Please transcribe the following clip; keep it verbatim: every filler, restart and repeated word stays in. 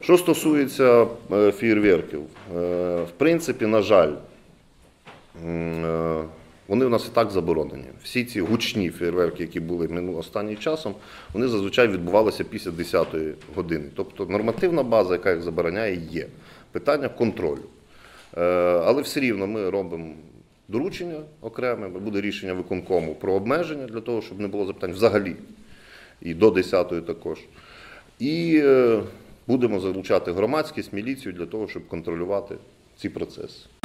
Що стосується феєрверків, в принципі, на жаль, вони у нас і так заборонені. Всі ці гучні феєрверки, які були останнім часом, вони зазвичай відбувалися після десятої години. Тобто нормативна база, яка їх забороняє, є. Питання контролю. Але все рівно ми робимо доручення окреме, буде рішення виконкому про обмеження, для того, щоб не було запитань взагалі, і до десятої також. І будемо залучати громадськість, міліцію для того, щоб контролювати ці процеси.